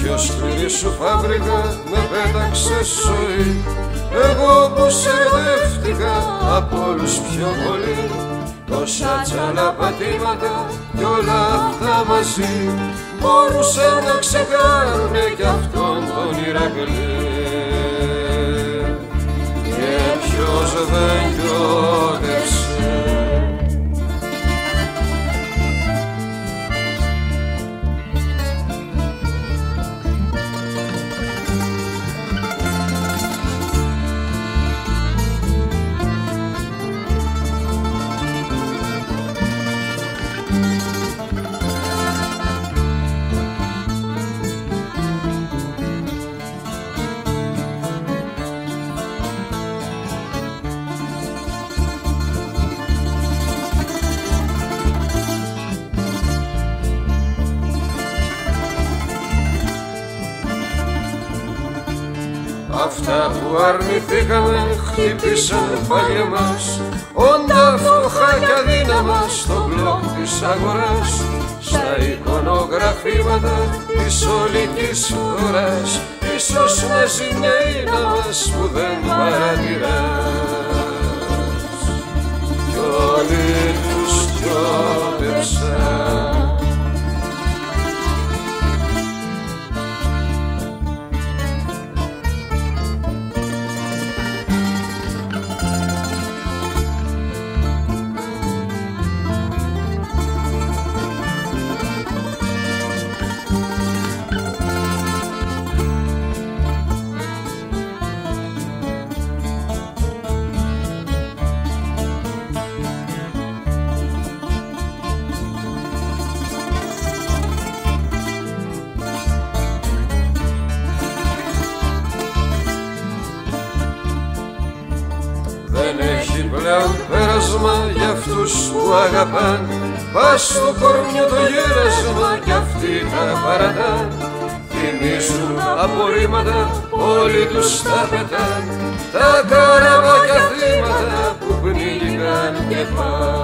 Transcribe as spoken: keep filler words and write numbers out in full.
πιο σκληρή σου φάμπρικα με πέταξε ζωή. Εγώ που σε ερωτεύτηκα από όλους πιο πολύ, τόσα τσάλα πατήματα κι όλα αυτά μαζί μπορούσαν να ξεκάνουνε κι αυτόν τον Ηρακλή. Και ποιος δεν γιώτευσε. Αυτά που αρνηθήκαμε χτύπησαν πάλι εμάς, όντα φτωχά κι αδύναμα στο μπλοκ της αγοράς, στα εικονογραφήματα της ολικής χώρας. Ίσως να ζημιά είναι μας που δεν παρατηράς. Κι όλοι τους γιώτευσαν. Δεν έχει πλέον πέρασμα για αυτούς που αγαπάν, πας στο κορμιό το γέρασμα κι αυτοί τα παρατάν. Θυμίζουν απορρίμματα, όλοι τους τα πετάν, τα καραβάκια θύματα που πνίγηκαν και πάνε.